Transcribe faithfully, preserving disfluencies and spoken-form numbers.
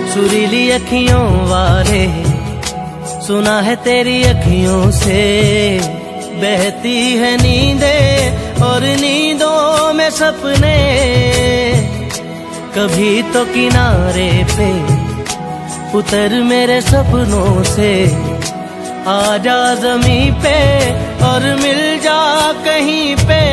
सुरीली अखियों वाले, सुना है तेरी अखियों से बहती है नींदें और नींदों में सपने। कभी तो किनारे पे उतर मेरे सपनों से, आजा ज़मीं पे और मिल जा कहीं पे।